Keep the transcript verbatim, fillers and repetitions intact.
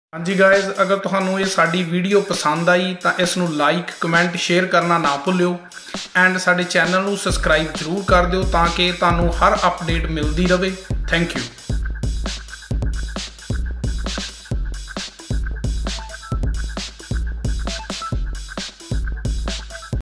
हाँ जी गाइज, अगर तुहानू ये साडी वीडियो पसंद आई तो इसनू लाइक कमेंट शेयर करना ना भुल्यो एंड साडे चैनल नू सबसक्राइब जरूर कर दिओ ताकि तुहानू हर अपडेट मिलती रहे। Thank you.